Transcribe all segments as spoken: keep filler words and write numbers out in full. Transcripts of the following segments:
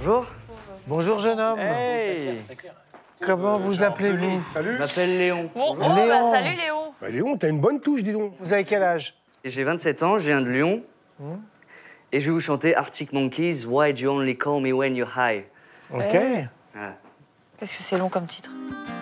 Bonjour. Bonjour, jeune homme. Hey. Comment vous appelez-vous? Salut. Je m'appelle Léon. Bon, oh, Léon. bah, salut Léon. Bah, Léon, t'as une bonne touche, dis donc. Vous avez quel âge? J'ai vingt-sept ans, je viens de Lyon. Mmh. Et je vais vous chanter Arctic Monkeys, Why Do You Only Call Me When You're High. Ok. Voilà. Qu'est-ce que c'est long comme titre?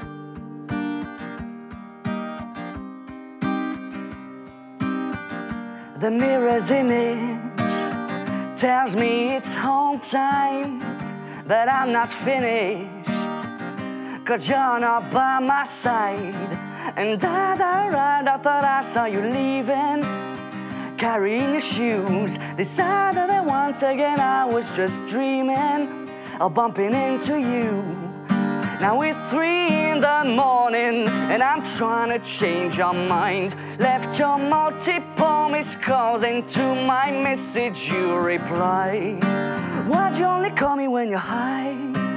The mirror's image tells me it's home time, but I'm not finished, cause you're not by my side. And da da da, I thought I saw you leaving, carrying your shoes. Decided once again I was just dreaming of bumping into you. Now it's three in the morning and I'm trying to change your mind. Left your multiple missed calls, and to my message you reply. Why'd you only call me when you're high?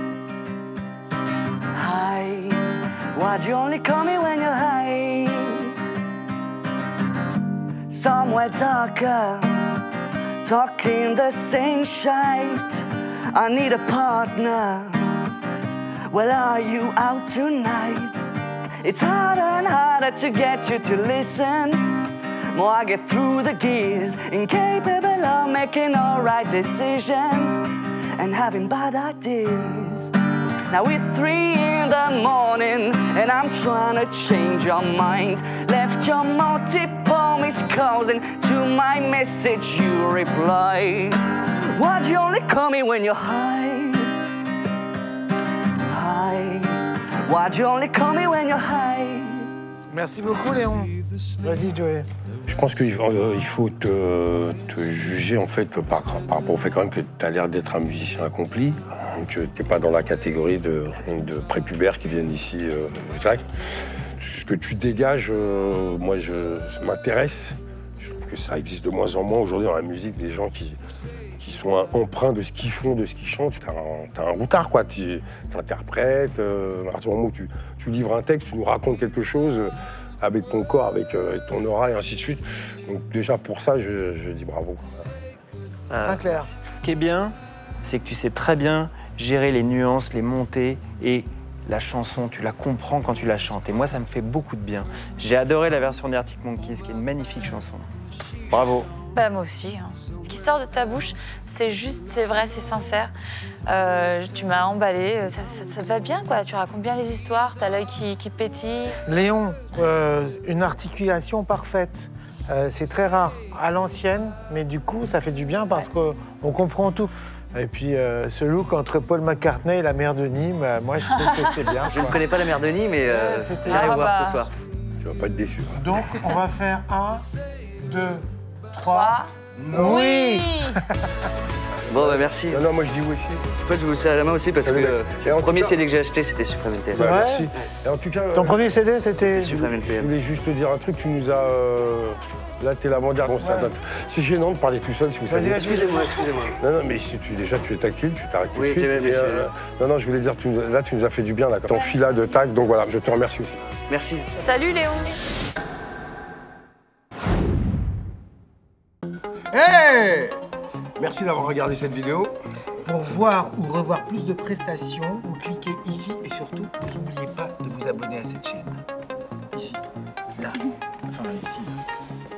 High. Why'd you only call me when you're high? Somewhere darker, talking the same shite. I need a partner. Well, are you out tonight? It's harder and harder to get you to listen. More I get through the gears, incapable of making all right decisions and having bad ideas. Now it's three in the morning and I'm trying to change your mind. Left your multiple missed calls, and to my message you reply. Why'd you only call me when you're high? Why'd you only call me when you're high? Merci beaucoup, Léon. Vas-y, Joey. Je pense qu'il euh, faut te, te juger en fait par, par rapport au fait quand même que tu as l'air d'être un musicien accompli, que tu n'es pas dans la catégorie de, de prépubères qui viennent ici. Euh, Ce que tu dégages, euh, moi, je, ça m'intéresse. Je trouve que ça existe de moins en moins aujourd'hui dans la musique, des gens qui, qui sont empreints de ce qu'ils font, de ce qu'ils chantent. Tu as un, un routard, quoi. Tu interprètes. Euh, à partir du moment où tu, tu livres un texte, tu nous racontes quelque chose euh, avec ton corps, avec, euh, avec ton aura, et ainsi de suite. Donc déjà, pour ça, je, je dis bravo. Euh, Sinclair. Ce qui est bien, c'est que tu sais très bien gérer les nuances, les montées, et la chanson, tu la comprends quand tu la chantes. Et moi, ça me fait beaucoup de bien. J'ai adoré la version des Arctic Monkeys, qui est une magnifique chanson. Bravo. Bah moi aussi. Hein. Ce qui sort de ta bouche, c'est juste, c'est vrai, c'est sincère. Euh, tu m'as emballé, ça, ça, ça te va bien, quoi. Tu racontes bien les histoires, t'as l'œil qui, qui pétille. Léon, euh, une articulation parfaite. Euh, c'est très rare à l'ancienne, mais du coup, ça fait du bien parce qu'on comprend tout. Et puis, euh, ce look entre Paul McCartney et la mer de Nîmes, euh, moi, je trouve que c'est bien. Je ne connais pas la mer de Nîmes, mais euh, Ouais, j'arrive Ah, voir bah. ce soir. Tu vas pas être déçu. Hein. Donc, on va faire un, deux, trois. Oui. Bon, bah merci. Non, non, moi je dis oui aussi. En fait, je vous serre la main aussi parce Ça que veut dire- euh, Et en le tout premier cas- C D que j'ai acheté, c'était Supreme N T M. C'est vrai Merci. Et en tout cas, Ton euh, premier C D, c'était... Supreme N T je M. voulais juste te dire un truc. Tu nous as. Euh... Là, t'es l'avant-dernière. Bon, ça Ouais. date. C'est gênant de parler tout seul si vous Vas-y, savez. vas-y. Excusez-moi, excusez-moi. Non, non, mais si tu, déjà, tu es tactile, tu t'arrêtes tout Oui, de c'est suite. vrai, mais Et, c'est euh, non, non, je voulais dire, tu nous as- là, tu nous as fait du bien, là. Ton filat de tac, donc voilà, je te remercie aussi. Merci. Salut Léon. Hey! Merci d'avoir regardé cette vidéo. Pour voir ou revoir plus de prestations, vous cliquez ici et surtout, n'oubliez pas de vous abonner à cette chaîne. Ici, là, enfin ici, là.